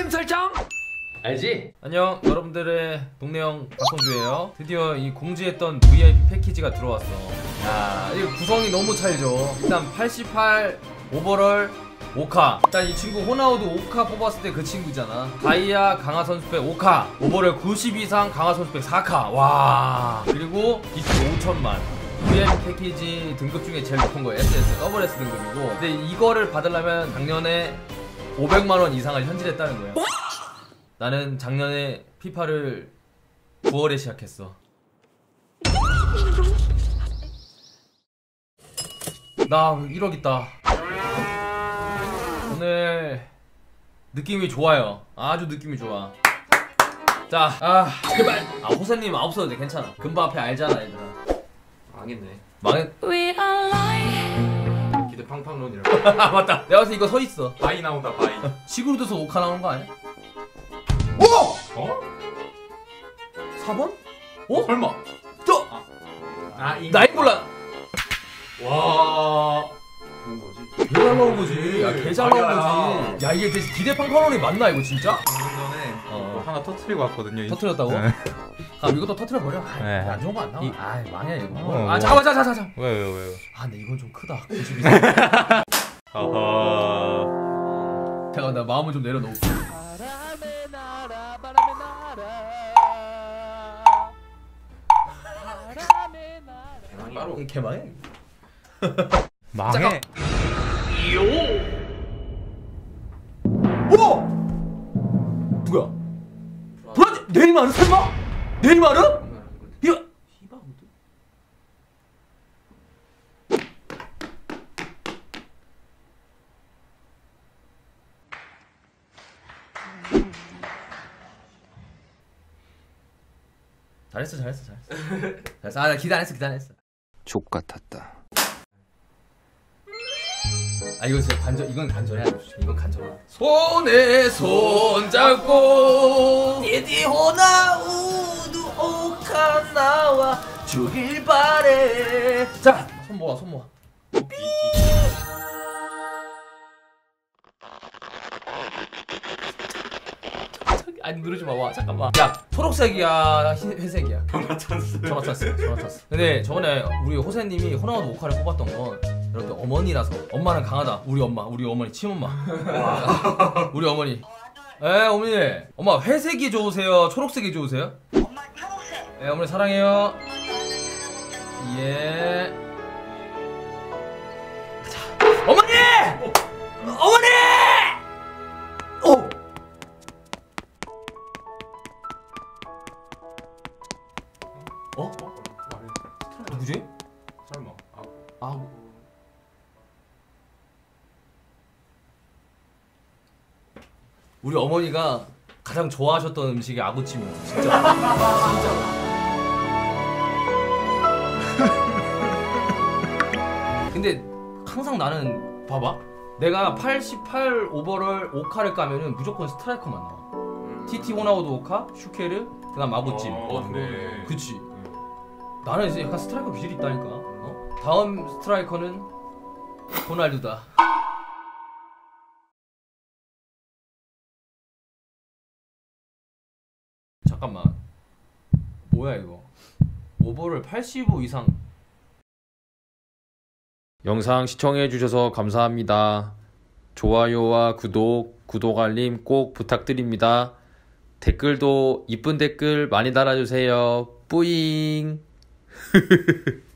알림 설정! 알지? 안녕, 여러분들의 동네형 박성주예요. 드디어 이 공지했던 VIP 패키지가 들어왔어. 야, 이 구성이 너무 찰져. 일단 88 오버럴 5카. 일단 이 친구 호나우드 5카 뽑았을 때 그 친구잖아. 다이아 강화 선수백 5카, 오버럴 90 이상 강화 선수백 4카. 와. 그리고 DP 5천만. VIP 패키지 등급 중에 제일 높은 거 SS, 더블 S 등급이고. 근데 이거를 받으려면 작년에 500만원 이상을 현질했다는 거야. 나는 작년에 피파를 9월에 시작했어. 나 1억 있다. 오늘 느낌이 좋아요. 아주 느낌이 좋아. 자, 제발. 호세님 안 없어도 돼. 괜찮아. 금바 앞에 알잖아, 얘들아. 망했네. 기대 팡팡론이라고. 아, 맞다. 내가 봤을 때 이거 서있어. 바이 나온다, 바이. 식으로 돼서 5카 나오는 거 아니야? 오! 어? 4번? 어? 설마. 나이 몰라. 와. 좋은 거지. 개 잘 나온 거지. 야, 개 잘 나온 거지. 야, 이게 기대 팡팡론이 맞나, 이거 진짜? 방금 전에 하나 터트리고 왔거든요. 터트렸다고? 네. 그럼 이것도 터트려버려. 네. 안 좋은 거 안 나와. 망해, 이거. 뭐. 잠깐만. 왜요? 근데 이건 좀 크다. 90 이상. 어허. 잠깐, 나 마음을 좀 내려놓을게. 바로 개망해? 망해. 오! 누구야? 브라질? 네이마르 설마? 네이마르? 이거 히바우드? 잘했어. 잘했어. 나 기대 안 했어. 족 같았다. 이거 진짜 이건 간절해야 돼. 이건 간절해. 손에 손 잡고 디디 호나우드 오카나와 주길 바래. 자, 손 모아. 아니, 누르지 마. 와, 잠깐만. 야, 초록색이야, 회색이야. 전화 찬스. 전화 찼어. 근데 저번에 우리 호세님이 호나우드 5카를 뽑았던 건 여러분들 어머니라서. 엄마는 강하다. 우리 어머니 친엄마. 우리 어머니. 어머니. 엄마 회색이 좋으세요? 초록색이 좋으세요? 엄마 초록색. 어머니 사랑해요. 예. 자, 어머니! 어머니! 오! 누구지? 설마. 우리 어머니가 가장 좋아하셨던 음식이 아구찜이었어. 진짜. 근데 항상 나는 봐봐. 내가 88 오버럴 5카를 까면은 무조건 스트라이커만 나와. TT 호나우드 5카, 슈케르, 그다음 아구찜. 그래. 그치. 나는 이제 약간 스트라이커 기질이 있다니까. 다음 스트라이커는 호날두다. 잠깐만. 뭐야 이거? 오버를 85 이상. 영상 시청해주셔서 감사합니다. 좋아요와 구독 알림 꼭 부탁드립니다. 댓글도 이쁜 댓글 많이 달아주세요. 뿌잉.